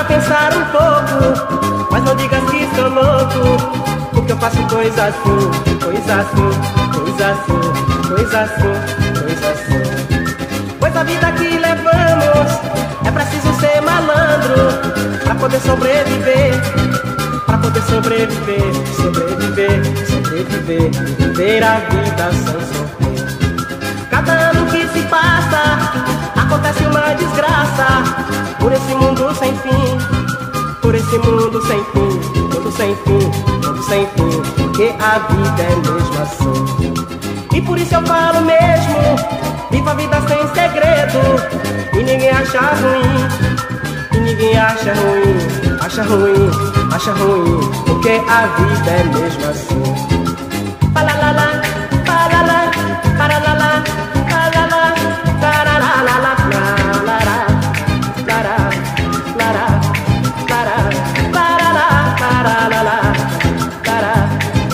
pensar um pouco, mas não digas que sou louco, porque eu faço coisa assim, coisa assim, coisa assim, coisa assim, coisa assim. Pois a vida que levamos é preciso ser malandro pra poder sobreviver, pra poder sobreviver, sobreviver, sobreviver, viver a vida sem sofrer. Cada ano que se passa acontece uma desgraça por esse mundo sem fim, por esse mundo sem fim, mundo sem fim, mundo sem fim, porque a vida é mesmo assim. E por isso eu falo mesmo, viva a vida sem segredo, e ninguém acha ruim, e ninguém acha ruim, acha ruim, acha ruim, porque a vida é mesmo assim. Palalala, palalala, palalala, palalala, tararala, tararala, tararala, tararala, tararala, tararala.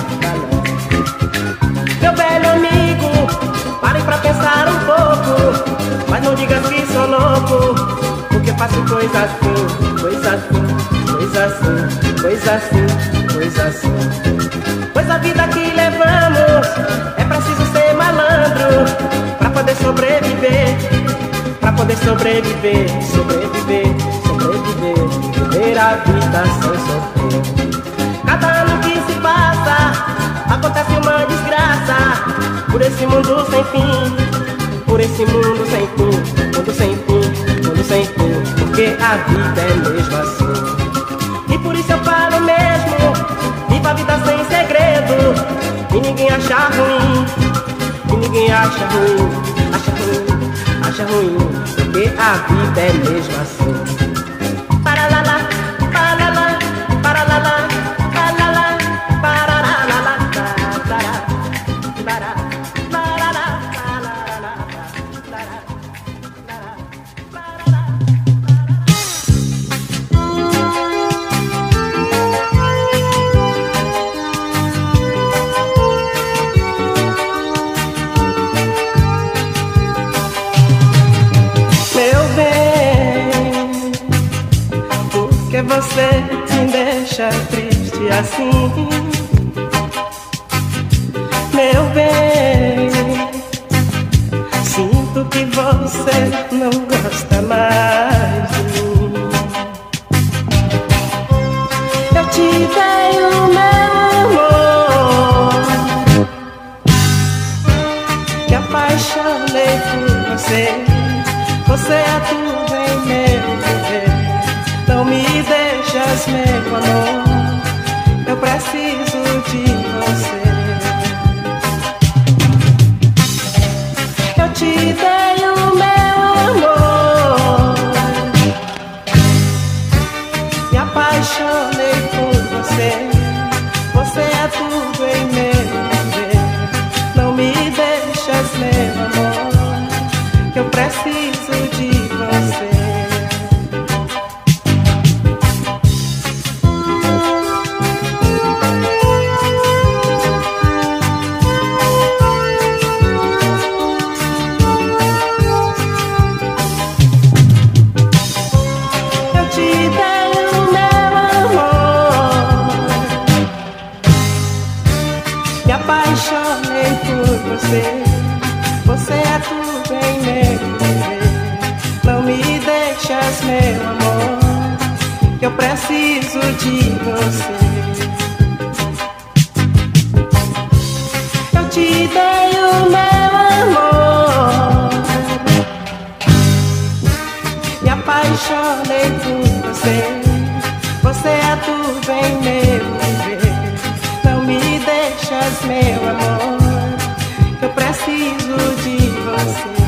Meu velho amigo, pare pra pensar um pouco, mas não diga que sou louco, porque faço coisa assim, coisa assim, coisa assim, coisa assim, coisa assim. Pois a vida que levamos é preciso ser malandro pra poder sobreviver, pra poder sobreviver, sobreviver, sobreviver, viver a vida sem sofrer. Cada ano que se passa acontece uma desgraça por esse mundo sem fim, por esse mundo sem fim, mundo sem fim, mundo sem fim, porque a vida é mesmo assim. E por isso eu falo mesmo, viva a vida sem segredo, e ninguém acha ruim, e ninguém acha ruim, acha ruim, acha ruim, porque a vida é mesmo assim. Paralala, paralala, paralala, paralala, paralala, paralala, você me deixa triste assim, meu bem. Sinto que você não gosta mais de mim. Eu te dei o meu amor, me apaixonei por você. Você é tudo em meu viver. Não me deixas, meu amor, eu preciso de você. Eu te dei o meu amor, me apaixonei por você. Você é tudo em meu viver. Não me deixas, meu amor, que eu preciso de você. Apaixonei por você. Você é tudo em meu viver. Não me deixas, meu amor, que eu preciso de você. Eu te dei o meu amor, me apaixonei por você. Você é tudo em meu viver. Não me deixas, meu amor, eu preciso de você.